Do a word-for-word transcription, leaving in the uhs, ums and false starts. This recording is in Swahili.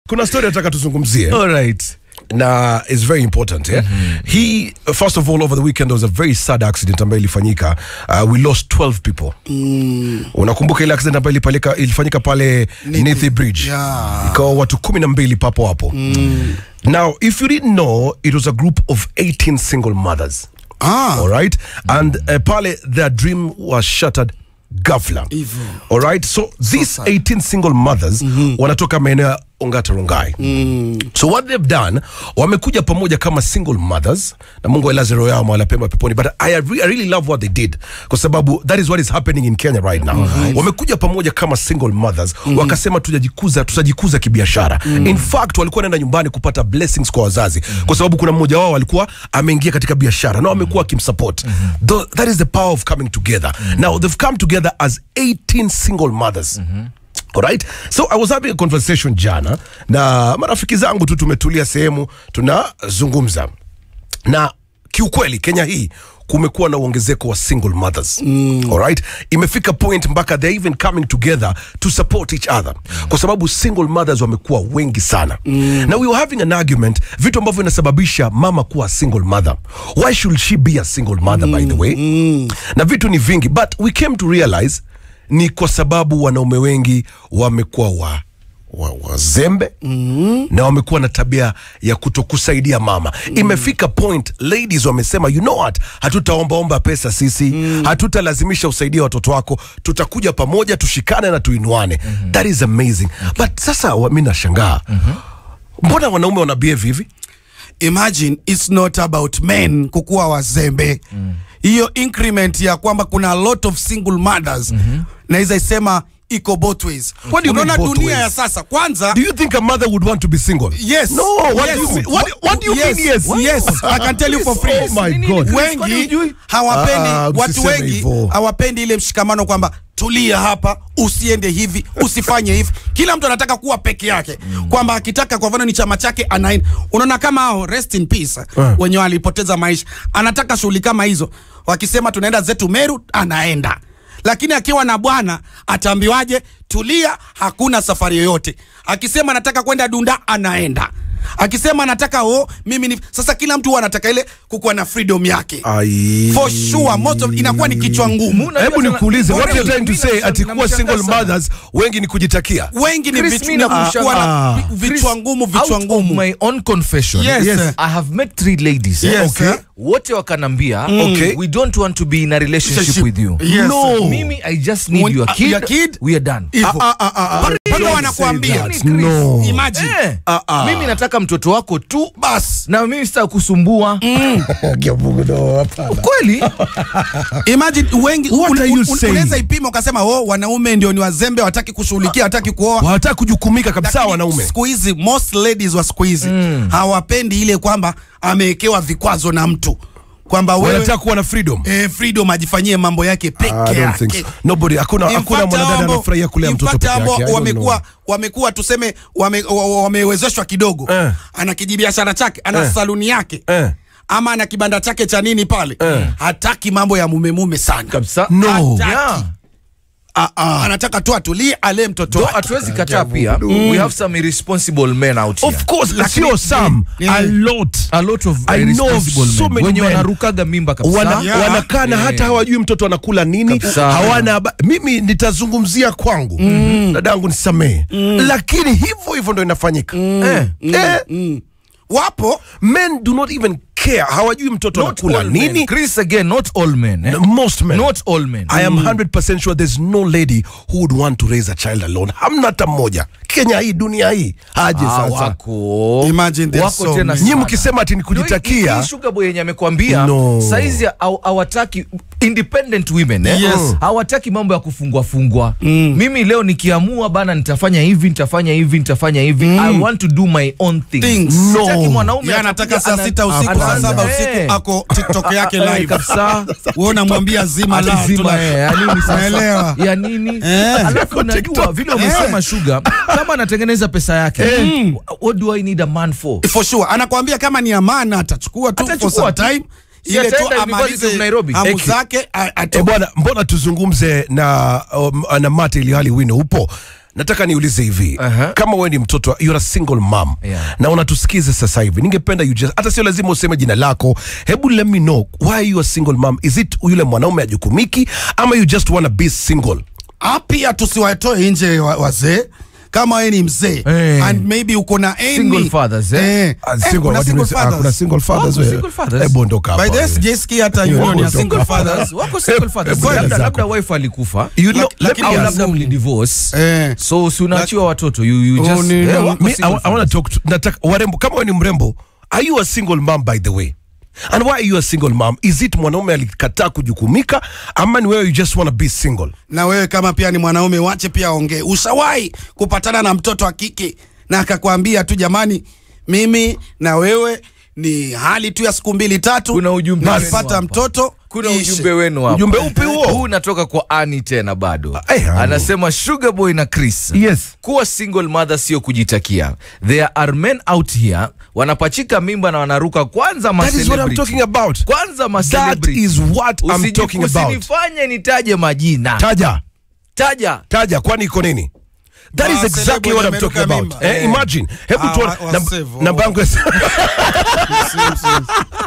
kuna story nataka tuzungumzie. All right. Na is very important. Yeah? Mm-hmm. He, first of all, over the weekend, there was a very sad accident ambayo ilifanyika. Uh, we lost twelve people. Mm. Unakumbuka ile accident ambayo ilifanyika, ilifanyika pale Nithi Bridge. Yeah. Ikawa watu kumi na mbili papo hapo. Mm. Now, if you didn't know, it was a group of eighteen single mothers. Ah. All right? And uh, pale, their dream was shattered. Ghafla. All right? So, these so eighteen single mothers mm-hmm. wanatoka maeneo Ongata Rongai. Mm. So what they've done, wamekuja pamoja kama single mothers, na Mungu elaze roho yao mahali pema peponi, but I, I really love what they did, kwa sababu that is what is happening in Kenya right now. Mm-hmm. Wamekuja pamoja kama single mothers, mm-hmm. wakasema tutajikuza, tutajikuza kibiashara. Mm-hmm. In fact, walikuwa nenda nyumbani kupata blessings kwa wazazi, mm-hmm. kwa sababu kuna mmoja wao walikuwa ameingia katika biashara na wamekuwa kimsupport. Mm-hmm. That is the power of coming together. Mm-hmm. Now they've come together as eighteen single mothers. Mm-hmm. Alright, so I was having a conversation jana na marafiki zangu tu, tumetulia sehemu tunazungumza, na kiukweli Kenya hii kumekuwa na uongezeko wa single mothers. Mm. Alright, imefika point mpaka they even coming together to support each other, mm. kwa sababu single mothers wamekuwa wengi sana. Mm. Na we were having an argument, vitu ambavyo inasababisha mama kuwa single mother. Why should she be a single mother, mm. by the way? Mm. Na vitu ni vingi, but we came to realize ni kwa sababu wanaume wengi wamekuwa wa wa wazembe, mm-hmm. na wamekuwa na tabia ya kutokusaidia mama. Mm. Imefika point ladies wamesema, you know what, hatutaomba omba pesa sisi, mm. hatutalazimisha usaidie watoto wako, tutakuja pamoja tushikane na tuinuane. Mm-hmm. That is amazing. Okay. But sasa mimi nashangaa, mm-hmm. mbona wanaume wana behave hivi? Imagine it's not about men kukuwa wazembe. Mm. Hiyo increment ya kwamba kuna a lot of single mothers, mm-hmm. naweza isema iko both ways. What do you Unaona mean both dunia ways? Ya sasa kwanza, do you think a mother would want to be single? Yes. No, what yes. do you mean? What, what do you yes. mean yes? What? Yes, I can tell you for free. Oh my God. Wengi hawapendi, uh, watu wengi hawapendi ile mshikamano kwamba tulia hapa, usiende hivi, usifanye hivi. Kila mtu anataka kuwa peke yake. Mm. Kwamba akitaka kwa mfano ni chama chake anaenda. Unaona kama hao rest in peace, uh. wenye walipoteza maisha. Anataka shughuli kama hizo. Wakisema tunaenda zetu Meru, anaenda. Lakini akiwa na bwana ataambiwaje, tulia, hakuna safari yoyote. Akisema anataka kwenda Dunda, anaenda. Akisema anataka oh mimi ni sasa, kila mtu anataka ile kukuwa na freedom yake. Ay. For sure most of inakuwa ni kichwa ngumu. Hebu nikuulize, what you trying to say ati kuwa single mothers wengi ni kujitakia? Wengi ni vitu na vichwa ngumu, vichwa ngumu. My own confession. Yes. Yes. I have met three ladies. Yes. Okay. Wote wakanambia, mm. okay, we don't want to be in a relationship with you. Yes. No. Mimi I just need When, your kid. Uh, your kid. We are done. Ah ah ah ah. Bado wanakuambia. No. Imagine. Eh. Uh, uh. Mimi nataka mtoto wako tu bas. Na mimi sitaki kusumbua. Mm. Kweli? Imagine wengi unaweza ipima ukasema oh wanaume ndio ni wazembe, wataki kushughulikia, wataki kuoa, wataki kujukumika kabisa wanaume. Siku hizi most ladies wa siku hizi mm. hawapendi ile kwamba amewekewa vikwazo na mtu. Kwamba wewe wanataka kuwa na freedom. Eh, freedom ajifanyie mambo yake peke yake. So. Nobody, hakuna hakuna mwanadada anafurahia kulea mtoto peke yake. Wamekuwa wamekuwa tuseme wamewezeshwa kidogo. Eh. Ana kijibiashara chake, ana eh. saluni yake. Eh. Ama ana kibanda chake cha nini pale. Eh. Hataki mambo ya mume mume sana. Kabisa. No. Yeah. Ah ah, anataka tu atulie ale mtoto wake. Hatuwezi kataa pia. Mm. We have some irresponsible men out here. Of course, lakini some yeah. a lot a lot of I irresponsible know so men. Wenye wanarukaga mimba kabisa. Wana, yeah. Wanakana yeah. hata hawajui mtoto anakula nini. Kabisa. Hawana mimi nitazungumzia kwangu. Mm. Dadangu nisamee. Mm. Lakini hivyo hivyo ndio inafanyika. Mm. Eh. Mm. Eh. Mm. Wapo men do not even care, hawajui mtoto anakula nini. Chris, again, not all men. Eh? Most men. Not all men. I am one hundred percent sure there's no lady who would want to raise a child alone. Hamna hata mmoja. Kenya hii, dunia hii. Haje ah, sasa. Wako. Imagine this wako tena. Nyinyi mkisema ati ni kujitakia. No, sugar boy yenye amekwambia no. Saizi hawataki independent women, eh? Yes. Hawataki mambo ya kufungwa fungwa. Mm. Mimi leo nikiamua bana nitafanya hivi, nitafanya hivi, nitafanya hivi. Mm. I want to do my own thing. Things. No. Sitaki mwanaume anataka saa sita usiku, saa saba usiku ako TikTok yake live. Kabisa. Wewe unamwambia zima la zima ya nini sasa? Ya nini? Alafu unajua vile umesema sugar, kama anatengeneza pesa yake. Mm. What do I need a man for? For sure. Anakuambia kama ni amana atachukua tu for some time. Ile tu amalize Nairobi. Amu zake atoke. Eh bwana, mbona tuzungumze na um, na Mate ili hali wino upo? nataka niulize hivi. Uh-huh. Kama wewe ni mtoto, you're a single mom. Yeah. Na unatusikiza sasa hivi. Ningependa you just, hata sio lazima useme jina lako. Hebu let me know why you a single mom. Is it yule mwanaume ajukumiki ama you just want to be single? Pia tusiwatoe nje wazee. Kama wewe ni mzee hey. and maybe uko na any single fathers eh, eh. Uh, single, kuna single fathers. Kuna single fathers wewe. Single fathers. Hebu ondoka hapa. By this J-ski hata union ya single fathers. Wako single fathers. Labda labda wife alikufa. You know, lakini au labda mlidivorce. Eh. So si unaachiwa watoto. You you just oh, ni, eh, no, me, I, I want to talk to, nataka warembo kama wewe ni mrembo, are you a single mom by the way? And why are you a single mom? Is it mwanaume alikataa kujukumika ama ni wewe you just want to be single? Na wewe kama pia ni mwanaume wache pia ongee. Ushawahi kupatana na mtoto wa kike na akakwambia tu jamani mimi na wewe ni hali tu ya siku mbili tatu. Kuna ujumbe na nipata mtoto. Kuna ujumbe wenu hapa. Ujumbe upi huo? Huu unatoka kwa Ani tena bado. Ay, anasema Sugar Boy na Chris. Yes. Kuwa single mother sio kujitakia. There are men out here wanapachika mimba na wanaruka kwanza ma celebrity. That is what I'm talking about. Kwanza ma That celebrity. is what I'm Usiji, talking about. Usinifanye nitaje majina. Taja. Taja. Taja kwani iko nini? That Wa is exactly what I'm talking about. Eh, imagine. Hebu tu namba yangu